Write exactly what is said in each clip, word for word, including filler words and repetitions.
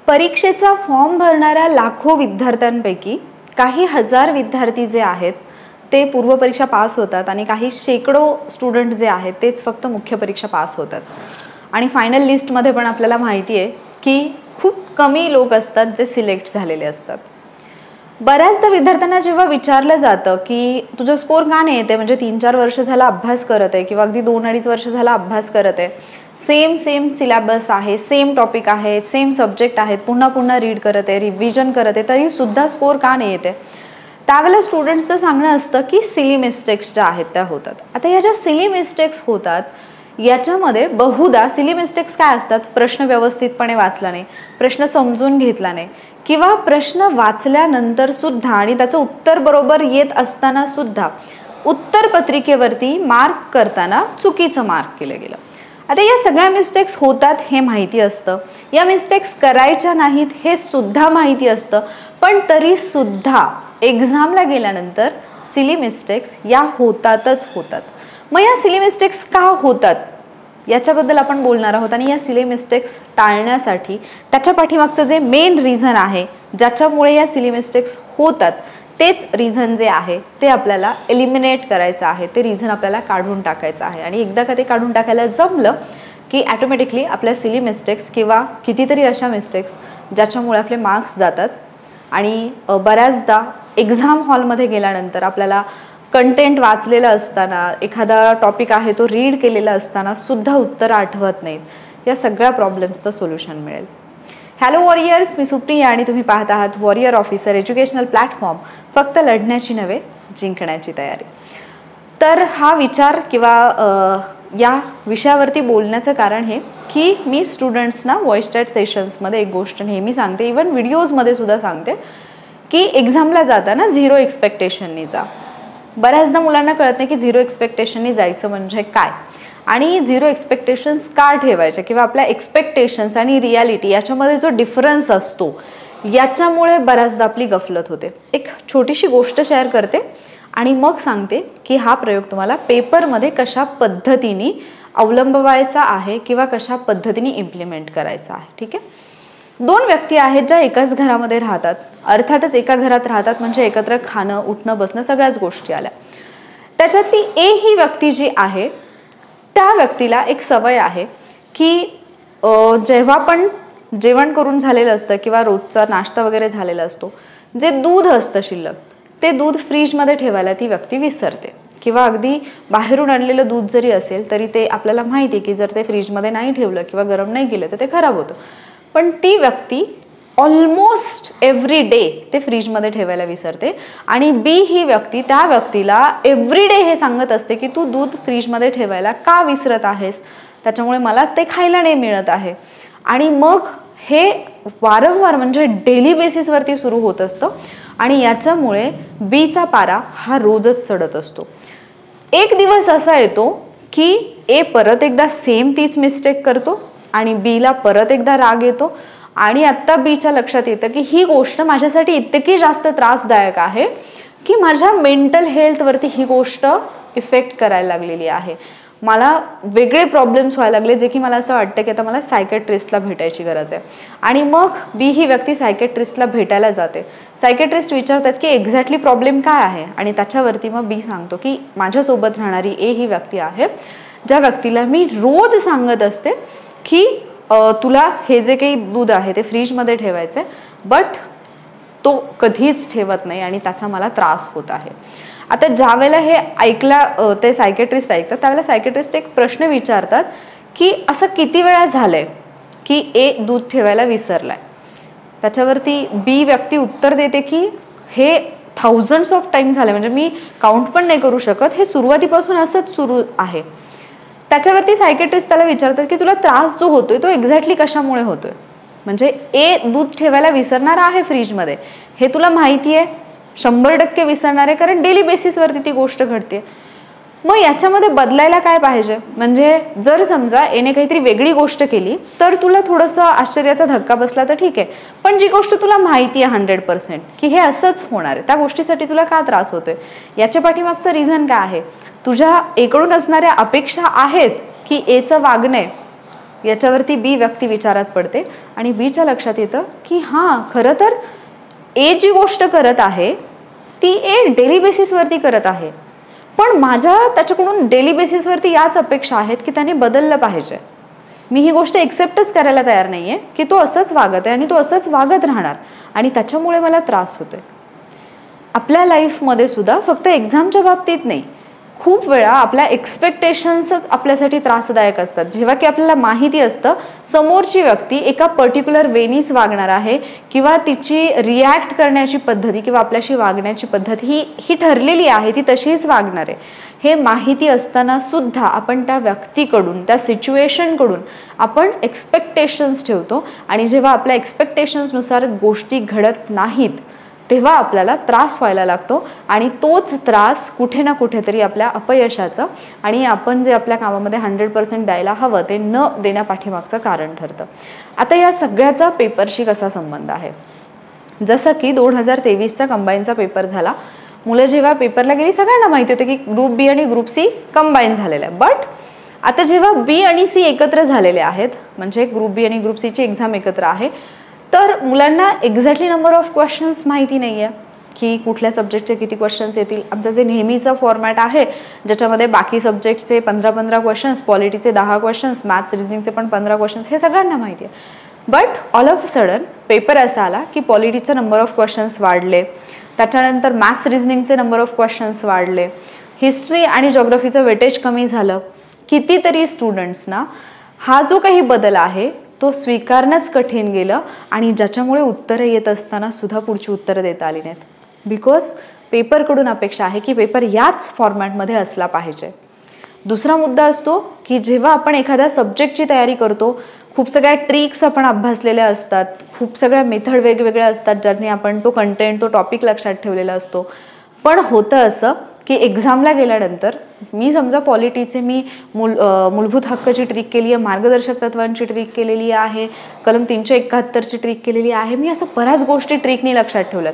परीक्षेचा फॉर्म भरणाऱ्या लाखो विद्यार्थ्यांपैकी काही हजार विद्यार्थी जे आहेत ते पूर्व परीक्षा पास होतात आणि काही शेकडो स्टुडंट जे आहेत तेच फक्त मुख्य परीक्षा पास होतात. आणि फायनल लिस्टमध्ये पण आपल्याला माहिती आहे की खूप कमी लोक असतात जे सिलेक्ट झालेले असतात. बऱ्याचदा विद्यार्थ्यांना जेव्हा विचारलं जातं की तुझा स्कोर का नाही येते, म्हणजे तीन चार वर्ष झाला अभ्यास करत आहे किंवा अगदी दोन अडीच वर्ष झाला अभ्यास करत आहे, सेम सेम सिलेबस आहे, सेम टॉपिक आहेत, सेम सब्जेक्ट आहेत, पुन्हा पुन्हा रीड करत आहे, रिव्हिजन करत आहे, तरी सुद्धा स्कोर का नाही येते, त्यावेळेला स्टुडंट्सचं सांगणं असतं की सिली मिस्टेक्स ज्या आहेत त्या होतात. आता या ज्या सिली मिस्टेक्स होतात याच्यामध्ये बहुधा सिली मिस्टेक्स काय असतात, प्रश्न व्यवस्थितपणे वाचला नाही, प्रश्न समजून घेतला नाही किंवा प्रश्न वाचल्यानंतर सुद्धा आणि त्याचं उत्तर बरोबर येत असताना सुद्धा उत्तर पत्रिकेवरती मार्क करताना चुकीचं मार्क केलं गेलं. आता या सगळ्या मिस्टेक्स होतात हे माहिती असतं, या मिस्टेक्स करायच्या नाहीत हे सुद्धा माहिती असतं, पण तरी सुद्धा एक्झामला गेल्यानंतर सिली मिस्टेक्स या होतातच होतात. मग या सिली मिस्टेक्स का होतात याच्याबद्दल आपण बोलणार आहोत आणि या सिली मिस्टेक्स टाळण्यासाठी त्याच्या पाठीमागचं जे मेन रिझन आहे ज्याच्यामुळे या सिली मिस्टेक्स होतात तेच रिझन जे आहे ते आपल्याला एलिमिनेट करायचं आहे, ते रिझन आपल्याला काढून टाकायचं आहे. आणि एकदा का ते काढून टाकायला जमलं की ॲटोमॅटिकली आपल्या सिली मिस्टेक्स किंवा कितीतरी अशा मिस्टेक्स ज्याच्यामुळे आपले मार्क्स जातात आणि बऱ्याचदा एक्झाम हॉलमध्ये गेल्यानंतर आपल्याला कंटेंट वाचलेलं असताना, एखादा टॉपिक आहे तो रीड केलेला असताना सुद्धा उत्तर आठवत नाहीत, या सगळ्या प्रॉब्लेम्सचं सोल्युशन मिळेल. हॅलो वॉरियर्स, मी सुप्रिया आणि तुम्ही पाहत आहात वॉरियर ऑफिसर एज्युकेशनल प्लॅटफॉर्म, फक्त लढण्याची नव्हे जिंकण्याची तयारी. तर हा विचार किंवा या विषयावरती बोलण्याचं कारण हे की मी स्टुडंट्सना व्हॉइस चॅट सेशन्समध्ये एक गोष्ट नेहमी सांगते, इवन व्हिडिओजमध्ये सुद्धा सांगते की एक्झामला जाताना झिरो एक्सपेक्टेशननी जा. बऱ्याचदा मुलांना कळत नाही की झिरो एक्सपेक्टेशननी जायचं म्हणजे काय आणि झिरो एक्सपेक्टेशन्स का ठेवायचे किंवा आपल्या एक्सपेक्टेशन्स आणि रियालिटी याच्यामध्ये जो डिफरन्स असतो याच्यामुळे बऱ्याचदा आपली गफलत होते. एक छोटीशी गोष्ट शेअर करते आणि मग सांगते की हा प्रयोग तुम्हाला पेपरमध्ये कशा पद्धतीने अवलंबवायचा आहे किंवा कशा पद्धतीने इम्प्लिमेंट करायचा आहे. ठीक आहे. दोन व्यक्ती आहेत ज्या एकाच घरामध्ये राहतात, अर्थातच एका घरात राहतात म्हणजे एकत्र खाणं, उठणं, बसणं सगळ्याच गोष्टी आल्या. त्याच्यातली ए ही व्यक्ती जी आहे त्या व्यक्तीला एक सवय आहे की जेव्हा पण जेवण करून झालेलं असतं किंवा रोजचा नाश्ता वगैरे झालेला असतो, जे दूध असतं शिल्लक ते दूध फ्रीजमध्ये ठेवायला ती व्यक्ती विसरते किंवा अगदी बाहेरून आणलेलं दूध जरी असेल तरी ते आपल्याला माहिती आहे की जर ते फ्रीजमध्ये नाही ठेवलं किंवा गरम नाही केलं तर ते खराब होतं, पण ती व्यक्ती ऑलमोस्ट एव्हरी डे ते फ्रीजमध्ये ठेवायला विसरते. आणि बी ही व्यक्ती त्या व्यक्तीला एव्हरी डे हे सांगत असते की तू दूध फ्रीजमध्ये ठेवायला का विसरत आहेस, त्याच्यामुळे मला ते खायला नाही मिळत आहे. आणि मग हे वारंवार म्हणजे डेली बेसिसवरती सुरू होत असतं आणि याच्यामुळे बीचा पारा हा रोजच चढत असतो. एक दिवस असा येतो की ए परत एकदा सेम तीच मिस्टेक करतो आणि बीला परत एकदा राग येतो आणि आत्ता बीच्या लक्षात येतं की ही गोष्ट माझ्यासाठी इतकी जास्त त्रासदायक आहे की माझ्या मेंटल हेल्थवरती ही गोष्ट इफेक्ट करायला लागलेली आहे, मला वेगळे प्रॉब्लेम्स व्हायला लागले जे की मला असं वाटतं की आता मला सायकॅट्रिस्टला भेटायची गरज आहे. आणि मग बी ही व्यक्ती सायकॅट्रिस्टला भेटायला जाते. सायकॅट्रिस्ट विचारतात की एक्झॅक्टली प्रॉब्लेम काय आहे आणि त्याच्यावरती मग बी सांगतो की माझ्यासोबत राहणारी ए ही व्यक्ती आहे ज्या व्यक्तीला मी रोज सांगत असते की तुला हे जे काही दूध आहे ते फ्रीजमध्ये ठेवायचं आहे, बट तो कधीच ठेवत नाही आणि त्याचा मला त्रास होत आहे. आता ज्या वेळेला हे ऐकला ते सायकॅट्रिस्ट ऐकतात त्यावेळेला सायकॅट्रिस्ट एक प्रश्न विचारतात की असं किती वेळा झालंय की ए दूध ठेवायला विसरलाय. त्याच्यावरती बी व्यक्ती उत्तर देते की हे थाउजंड्स ऑफ टाइम झाले, म्हणजे मी काउंट पण नाही करू शकत, हे सुरुवातीपासून असंच सुरू आहे. त्याच्यावरती सायकॅट्रिस्ट त्याला विचारतात की तुला त्रास जो होतोय तो एक्झॅक्टली कशामुळे होतोय, म्हणजे ए दूध ठेवायला विसरणार आहे फ्रीजमध्ये हे तुला माहिती आहे, शंभर टक्के विसरणार आहे कारण डेली बेसिसवरती ती गोष्ट घडते. मग याच्यामध्ये बदलायला काय पाहिजे, म्हणजे जर समजा एने काहीतरी वेगळी गोष्ट केली तर तुला थोडंसं आश्चर्याचा धक्का बसला तर ठीक आहे, पण जी गोष्ट तुला माहिती आहे हंड्रेड पर्सेंट की हे असंच होणार आहे त्या गोष्टीसाठी तुला का त्रास होतोय, याच्या पाठीमागचं रिझन काय आहे, तुझ्या एकडून असणाऱ्या अपेक्षा आहेत की एचं वागणे याच्यावरती बी व्यक्ती विचारात पडते आणि बीच्या लक्षात येतं की हां खरं तर ए जी गोष्ट करत आहे ती ए डेली बेसिसवरती करत आहे, पण माझ्या त्याच्याकडून डेली बेसिसवरती याच अपेक्षा आहेत की त्याने बदललं पाहिजे. मी ही गोष्ट एक्सेप्टच करायला तयार नाहीये की तो असंच वागत आहे आणि तो असंच वागत राहणार आणि त्याच्यामुळे मला त्रास होतोय. आपल्या लाईफमध्ये सुद्धा फक्त एक्झामच्या बाबतीत नाही, खूप वेळा आपल्या एक्सपेक्टेशन्सच आपल्यासाठी त्रासदायक असतात. जेव्हा की आपल्याला माहिती असतं समोरची व्यक्ती एका पर्टिक्युलर वेनीच वागणार आहे किंवा तिची रिॲक्ट करण्याची पद्धती किंवा आपल्याशी वागण्याची पद्धत ही ही ठरलेली आहे, ती तशीच वागणार आहे, हे माहिती असताना सुद्धा आपण त्या व्यक्तीकडून त्या सिच्युएशनकडून आपण एक्सपेक्टेशन्स ठेवतो आणि जेव्हा आपल्या एक्सपेक्टेशन्सनुसार गोष्टी घडत नाहीत तेव्हा आपल्याला त्रास व्हायला लागतो आणि तोच त्रास कुठे ना कुठेतरी आपल्या अपयशाचं आणि आपण जे आपल्या कामामध्ये हंड्रेड पर्सेंट द्यायला हवं ते न देण्यापाठीमागचं कारण ठरतं. आता या सगळ्याचा पेपरशी कसा संबंध आहे? जसं की दोन हजार तेवीसचा कंबाईनचा पेपर झाला, मुलं जेव्हा पेपरला गेली सगळ्यांना माहिती होतं की ग्रुप बी आणि ग्रुप सी कंबाईन झालेलं आहे. बट आता जेव्हा बी आणि सी एकत्र झालेले आहेत, म्हणजे ग्रुप बी आणि ग्रुप सीची एक्झाम एकत्र आहे, तर मुलांना एक्झॅक्टली नंबर ऑफ क्वेश्चन्स माहिती नाही आहे की कुठल्या सब्जेक्टचे किती क्वेश्चन्स येतील. आमचं जे नेहमीचं फॉर्मॅट आहे ज्याच्यामध्ये बाकी सब्जेक्टचे पंधरा पंधरा क्वेश्चन्स, पॉलिटीचे दहा क्वेश्चन्स, मॅथ्स रिजनिंगचे पण पंधरा क्वेश्चन्स, हे सगळ्यांना माहिती आहे. But all of sudden paper असा आला की पॉलिटीचे नंबर ऑफ क्वेश्चन्स वाढले, त्याच्यानंतर मॅथ्स रिजनिंगचे नंबर ऑफ क्वेश्चन्स वाढले, हिस्ट्री आणि जॉग्रफीचं वेटेज कमी झालं. कितीतरी स्टुडंट्सना हा जो काही बदल आहे तो स्वीकारणंच कठीण गेलं आणि ज्याच्यामुळे उत्तरं येत असताना सुद्धा पुढची उत्तरं देता आली नाहीत. बिकॉज पेपरकडून अपेक्षा आहे की पेपर याच फॉर्मॅटमध्ये असला पाहिजे. दुसरा मुद्दा असतो की जेव्हा आपण एखाद्या सब्जेक्टची तयारी करतो, खूप सगळ्या ट्रिक्स आपण अभ्यासलेल्या असतात, खूप सगळ्या मेथड वेगवेगळ्या असतात ज्याने आपण तो कंटेंट तो टॉपिक लक्षात ठेवलेला असतो. पण होतं असं की एक्झामला गेल्यानंतर मी समजा पॉलिटीचे मी मूल मूलभूत हक्काची ट्रिक केली आहे, मार्गदर्शक तत्वांची ट्रिक केलेली आहे, कलम तीनशे एकाहत्तरची ट्रिक केलेली आहे, मी असं बऱ्याच गोष्टी ट्रिकनी लक्षात ठेवल्यात.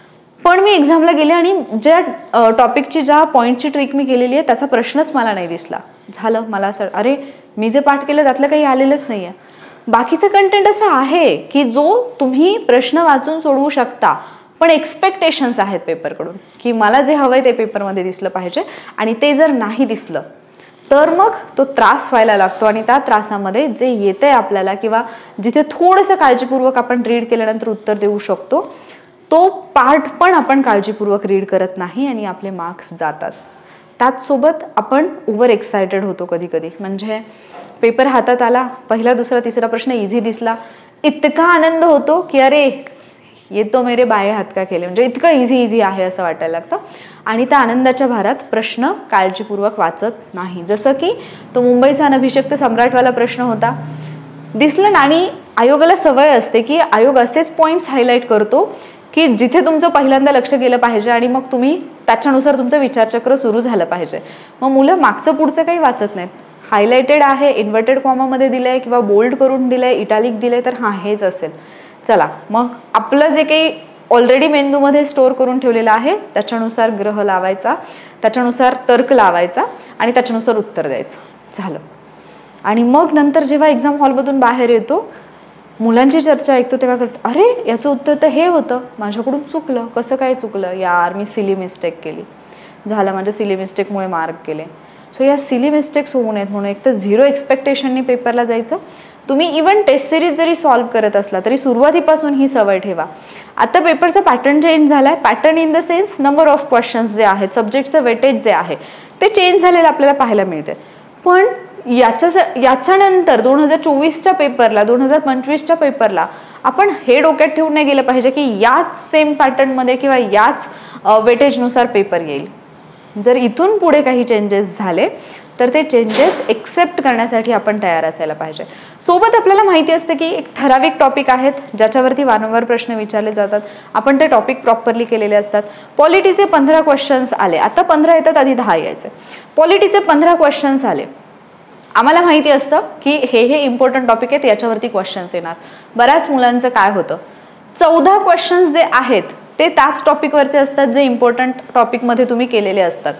पण मी एक्झामला गेले आणि ज्या टॉपिकची ज्या पॉईंटची ट्रिक मी केलेली आहे त्याचा प्रश्नच मला नाही दिसला. झालं मला असं, अरे मी जे पाठ केलं त्यातलं काही आलेलंच नाही आहे. बाकीचं कंटेंट असं आहे की जो तुम्ही प्रश्न वाचून सोडवू शकता, पण एक्सपेक्टेशन्स आहेत पेपरकडून की मला जे हवंय ते पेपरमध्ये दिसलं पाहिजे आणि ते जर नाही दिसलं तर मग तो त्रास व्हायला लागतो आणि त्या त्रासामध्ये जे येतंय आपल्याला किंवा जिथे थोडंसं काळजीपूर्वक आपण रीड केल्यानंतर उत्तर देऊ शकतो तो पार्ट पण आपण काळजीपूर्वक रीड करत नाही आणि आपले मार्क्स जातात. त्याचसोबत आपण ओव्हर एक्सायटेड होतो कधी कधी. म्हणजे पेपर हातात आला, पहिला दुसरा तिसरा प्रश्न इझी दिसला, इतका आनंद होतो की अरे ये तो मेरे बाये हात का केले, म्हणजे इतकं इझी इझी आहे असं वाटायला लागतं आणि त्या आनंदाच्या भारात प्रश्न काळजीपूर्वक वाचत नाही. जसं की तो मुंबईचा अनभिषिक्त सम्राटवाला प्रश्न होता, दिसलं ना. आणि आयोगाला सवय असते की आयोग असेच पॉईंट्स हायलाईट करतो की जिथे तुमचं पहिल्यांदा लक्ष गेलं पाहिजे आणि मग तुम्ही त्याच्यानुसार तुमचं विचारचक्र सुरू झालं पाहिजे. मग मुलं मागचं पुढचं काही वाचत नाहीत. हायलाइटेड आहे, इन्व्हर्टेड कॉमामध्ये दिलंय किंवा बोल्ड करून दिलंय, इटालिक दिलंय, तर हां हेच असेल. चला मग आपलं जे काही ऑलरेडी मेंदूमध्ये स्टोअर करून ठेवलेलं आहे त्याच्यानुसार ग्रह लावायचा, त्याच्यानुसार तर्क लावायचा आणि त्याच्यानुसार उत्तर द्यायचं. झालं. आणि मग नंतर जेव्हा एक्झाम हॉलमधून बाहेर येतो, मुलांची चर्चा ऐकतो तेव्हा करतो, अरे याचं उत्तर तर हे होतं, माझ्याकडून चुकलं. कसं काय चुकलं? यार मी सिली मिस्टेक केली. झालं, माझ्या सिली मिस्टेकमुळे मार्क गेले. सो या सिली मिस्टेक्स होऊ नयेत म्हणून एक तर झिरो एक्सपेक्टेशननी पेपरला जायचं. तुम्ही इवन टेस्ट सिरीज जरी सॉल्व्ह करत असला तरी सुरुवातीपासून ही सवय ठेवा. आता पेपरचा पॅटर्न चेंज झालाय. Pattern in the sense number of questions जे आहेत, सब्जेक्टचं वेटेज जे आहे ते चेंज झालेलं आपल्याला पाहायला मिळते. पण याच्या याच्यानंतर दोन हजार चोवीसच्या पेपरला, दोन हजार पंचवीसच्या पेपरला आपण हे डोक्यात ठेवून नाही गेलं पाहिजे की याच सेम पॅटर्नमध्ये किंवा याच वेटेजनुसार पेपर येईल. जर इथून पुढे काही चेंजेस झाले तर ते चेंजेस एक्सेप्ट करण्यासाठी आपण तयार असायला पाहिजे. सोबत आपल्याला माहिती असते की एक ठराविक टॉपिक आहेत ज्याच्यावरती वारंवार प्रश्न विचारले जातात, आपण ते टॉपिक प्रॉपरली केलेले असतात. पॉलिटीचे पंधरा क्वेश्चन्स आले, आता पंधरा येतात, आधी दहा यायचे. पॉलिटीचे पंधरा क्वेश्चन्स आले, आम्हाला माहिती असतं की हे हे इम्पॉर्टंट टॉपिक आहेत, याच्यावरती क्वेश्चन्स येणार. बऱ्याच मुलांचं काय होतं, चौदा क्वेश्चन्स जे आहेत ते त्याच टॉपिकवरचे असतात जे इम्पॉर्टंट टॉपिकमध्ये तुम्ही केलेले असतात.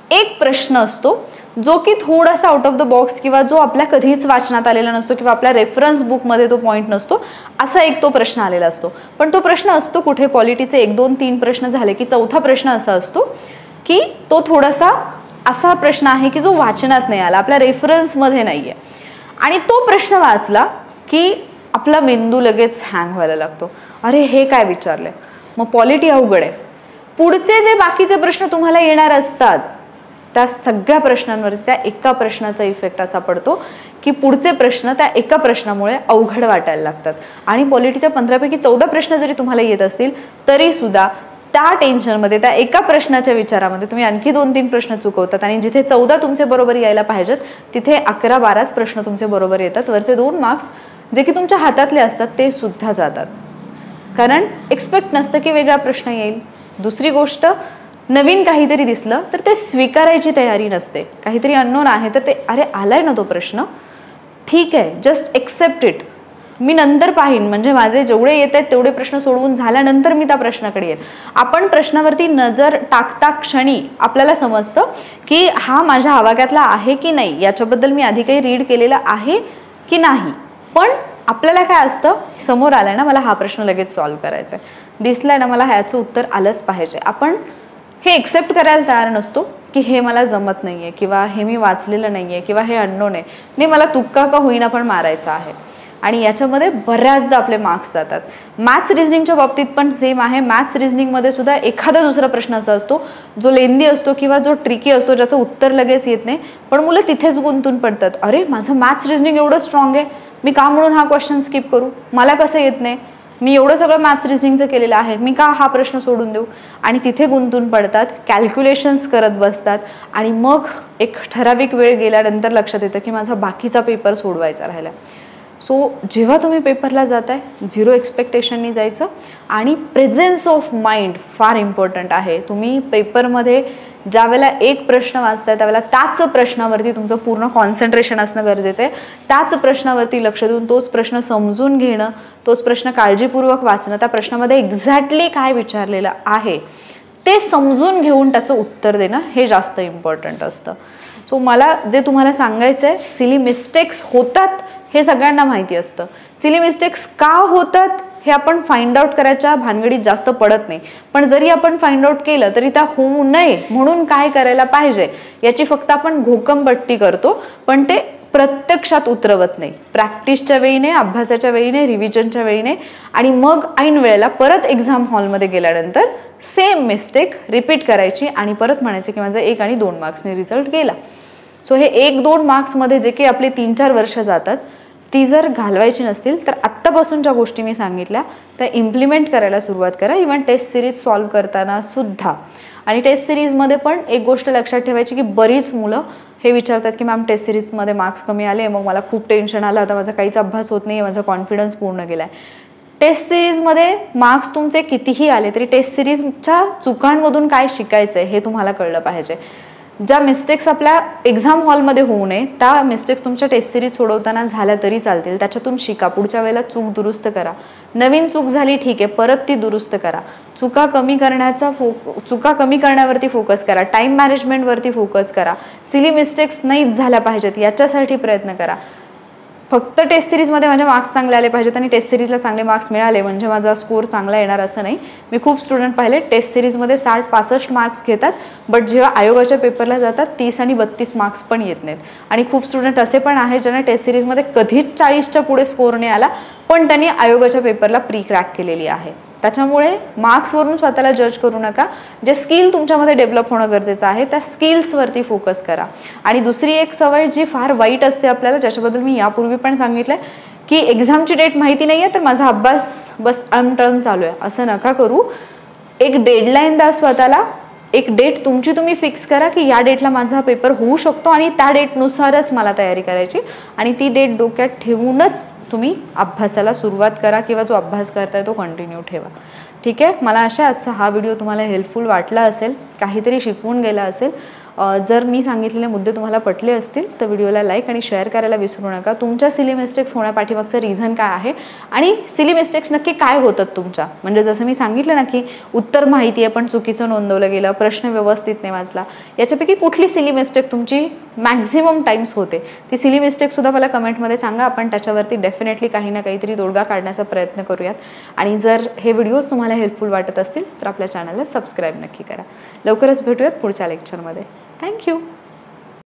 एक प्रश्न असतो जो की थोडासा आउट ऑफ द बॉक्स किंवा जो आपल्या कधीच वाचनात आलेला नसतो किंवा आपल्या रेफरन्स बुकमध्ये तो पॉईंट नसतो, असा एक तो प्रश्न आलेला असतो. पण तो प्रश्न असतो कुठे, पॉलिटीचे एक दोन तीन प्रश्न झाले की चौथा प्रश्न असा असतो की तो थोडासा असा प्रश्न आहे की जो वाचनात नाही आला, आपल्या रेफरन्समध्ये नाहीये, आणि तो प्रश्न वाचला की आपला मेंदू लगेच हँग व्हायला लागतो. अरे हे काय विचारलंय, मग पॉलिटी अवघड आहे. पुढचे जे बाकीचे प्रश्न तुम्हाला येणार असतात त्या सगळ्या प्रश्नांवरती त्या एका प्रश्नाचा इफेक्ट असा पडतो की पुढचे प्रश्न त्या एका प्रश्नामुळे अवघड वाटायला लागतात. आणि पॉलिटीच्या पंधरापैकी चौदा प्रश्न जरी तुम्हाला येत असतील तरी सुद्धा त्या टेन्शनमध्ये, त्या एका प्रश्नाच्या विचारामध्ये तुम्ही आणखी दोन तीन प्रश्न चुकवतात आणि जिथे चौदा तुमचे बरोबर यायला पाहिजेत तिथे अकरा बाराच प्रश्न तुमचे बरोबर येतात. वरचे दोन मार्क्स जे की तुमच्या हातातले असतात ते सुद्धा जातात, कारण एक्सपेक्ट नसतं की वेगळा प्रश्न येईल. दुसरी गोष्ट, नवीन काहीतरी दिसलं तर ते स्वीकारायची तयारी नसते. काहीतरी अननोन आहे तर ते अरे आलाय ना तो प्रश्न, ठीक आहे, जस्ट एक्सेप्ट इट, मी नंतर पाहीन, म्हणजे माझे जेवढे येत आहेत तेवढे प्रश्न सोडवून झाल्यानंतर मी त्या प्रश्नाकडे येईल. आपण प्रश्नावरती नजर टाकता क्षणी आपल्याला समजतं की हा माझ्या आवाक्यातला आहे की नाही, याच्याबद्दल मी आधी काही रीड केलेलं आहे की नाही. पण आपल्याला काय असतं, समोर आलाय ना, मला हा प्रश्न लगेच सॉल्व्ह करायचा आहे, दिसलाय ना, मला ह्याचं उत्तर आलंच पाहिजे. आपण हे एक्सेप्ट करायला तयार नसतो की हे मला जमत नाहीये किंवा हे मी वाचलेलं नाहीये किंवा हे अननोन आहे, नाही मला तुक्का का होईना पण मारायचा आहे. आणि याच्यामध्ये बऱ्याचदा आपले मार्क्स जातात. मॅथ्स रिझनिंगच्या बाबतीत पण सेम आहे. मॅथ्स रिझनिंगमध्ये सुद्धा एखादा दुसरा प्रश्न असा असतो जो लेंदी असतो किंवा जो ट्रिकी असतो, ज्याचं उत्तर लगेच येत नाही, पण मुलं तिथेच गुंतून पडतात. अरे माझं मॅथ्स रिझनिंग एवढं स्ट्रॉंग आहे, मी का म्हणून हा क्वेश्चन स्किप करू, मला कसं येत नाही, मी एवढं सगळं मॅथ्स रिझनिंगचं केलेलं आहे, मी का हा प्रश्न सोडून देऊ, आणि तिथे गुंतून पडतात, कॅल्क्युलेशन्स करत बसतात. आणि मग एक ठराविक वेळ गेल्यानंतर लक्षात येतं की माझा बाकीचा पेपर सोडवायचा राहिला. सो जेव्हा तुम्ही पेपरला जाताय झिरो एक्सपेक्टेशननी जायचं, आणि प्रेझेन्स ऑफ माइंड फार इम्पॉर्टंट आहे. तुम्ही पेपरमध्ये ज्या वेळेला एक प्रश्न वाचताय त्यावेळेला त्याच प्रश्नावरती तुमचं पूर्ण कॉन्सन्ट्रेशन असणं गरजेचं आहे. त्याच प्रश्नावरती लक्ष देऊन तोच प्रश्न समजून घेणं, तोच प्रश्न काळजीपूर्वक वाचणं, त्या प्रश्नामध्ये एक्झॅक्टली काय विचारलेलं आहे ते समजून घेऊन त्याचं उत्तर देणं हे जास्त इम्पॉर्टंट असतं. सो मला जे तुम्हाला सांगायचं आहे, सिली मिस्टेक्स होतात हे सगळ्यांना माहिती असतं. सिली मिस्टेक्स का होतात हे आपण फाइंड आउट करायच्या भानगडीत जास्त पडत नाही, पण जरी आपण फाइंड आउट केलं तरी त्या होऊ नये म्हणून काय करायला पाहिजे याची फक्त आपण घोकंपट्टी करतो, पण ते प्रत्यक्षात उतरवत नाही. प्रॅक्टिसच्या वेळीने, अभ्यासाच्या वेळीने, रिव्हिजनच्या वेळीने, आणि मग ऐन वेळेला परत एक्झाम हॉलमध्ये गेल्यानंतर सेम मिस्टेक रिपीट करायची आणि परत म्हणायचे की माझा एक आणि दोन मार्क्सने रिझल्ट गेला. सो हे एक दोन मार्क्समध्ये जे काही आपले तीन चार वर्ष जातात ती जर घालवायची नसतील तर आत्तापासून ज्या गोष्टी मी सांगितल्या त्या इम्प्लिमेंट करायला सुरुवात करा, इव्हन टेस्ट सिरीज सॉल्व्ह करताना सुद्धा. आणि टेस्ट सिरीजमध्ये पण एक गोष्ट लक्षात ठेवायची की बरीच मुलं हे विचारतात की मॅम टेस्ट सिरीजमध्ये मार्क्स कमी आले, मग मला खूप टेन्शन आलं, आता माझा काहीच अभ्यास होत नाही, माझा कॉन्फिडन्स पूर्ण गेलाय. टेस्ट सिरीजमध्ये मार्क्स तुमचे कितीही आले तरी टेस्ट सिरीजच्या चुकांमधून काय शिकायचं आहे हे तुम्हाला कळलं पाहिजे. ज्या मिस्टेक्स आपल्या एक्झाम हॉलमध्ये होऊ नये त्या मिस्टेक्स तुमच्या टेस्ट सिरीज सोडवताना झाल्या तरी चालतील, त्याच्यातून शिका, पुढच्या वेळेला चूक दुरुस्त करा. नवीन चूक झाली ठीक आहे, परत ती दुरुस्त करा. चुका कमी करण्याचा फो चुका कमी करण्यावरती फोकस करा, टाईम मॅनेजमेंटवरती फोकस करा, सिली मिस्टेक्स नाहीच झाल्या पाहिजेत याच्यासाठी प्रयत्न करा. फक्त टेस्ट सिरीजमध्ये माझे मार्क्स चांगले आले पाहिजेत आणि टेस्ट सिरीजला चांगले मार्क्स मिळाले म्हणजे माझा स्कोर चांगला येणार असं नाही. मी खूप स्टुडंट पाहिले टेस्ट सिरीजमध्ये साठ पासष्ट मार्क्स घेतात, बट जेव्हा आयोगाच्या पेपरला जातात तीस आणि बत्तीस मार्क्स पण येत नाहीत. आणि खूप स्टुडंट असे पण आहेत ज्यांना टेस्ट सिरीजमध्ये कधीच चाळीसच्या पुढे स्कोर नाही आला, पण त्यांनी आयोगाच्या पेपरला प्री क्रॅक केलेली आहे. त्याच्यामुळे मार्क्सवरून स्वतःला जज करू नका. जे स्किल तुमच्यामध्ये डेव्हलप होणं गरजेचं आहे त्या स्किल्सवरती फोकस करा. आणि दुसरी एक सवय जी फार वाईट असते आपल्याला, ज्याच्याबद्दल मी यापूर्वी पण सांगितलंय की एक्झामची डेट माहिती नाही आहे तर माझा अभ्यास बस अनटर्न चालू आहे, असं नका करू. एक डेडलाईन द्या स्वतःला, एक डेट तुमची तुम्ही फिक्स करा की या डेटला माझा पेपर होऊ शकतो आणि त्या डेटनुसारच मला तयारी करायची, आणि ती डेट डोक्यात ठेवूनच तुम्ही अभ्यासाला सुरुवात करा किंवा जो अभ्यास करताय तो कंटिन्यू ठेवा. ठीक आहे. मला आशा आजचा हा व्हिडिओ तुम्हाला हेल्पफुल वाटला असेल, काहीतरी शिकवून गेला असेल. जर मी सांगितलेले मुद्दे तुम्हाला पटले असतील तर व्हिडिओला लाईक आणि शेअर करायला विसरू नका. तुमच्या सिली मिस्टेक्स होण्यापाठीमागचं रिझन काय आहे आणि सिली मिस्टेक्स नक्की काय होतात तुमच्या, म्हणजे जसं मी सांगितलं ना की उत्तर माहिती आहे पण चुकीचं नोंदवलं गेलं, प्रश्न व्यवस्थित नाही वाचला, याच्यापैकी कुठली सिली मिस्टेक तुमची मॅक्झिमम टाइम्स होते ती सिली मिस्टेक सुद्धा मला कमेंटमध्ये सांगा. आपण त्याच्यावरती डेफिनेटली काही ना काहीतरी तोडगा काढण्याचा प्रयत्न करूयात. आणि जर हे व्हिडिओज तुम्हाला हेल्पफुल वाटत असतील तर आपल्या चॅनलला सबस्क्राईब नक्की करा. लवकरच भेटूयात पुढच्या लेक्चरमध्ये. थँक्यू.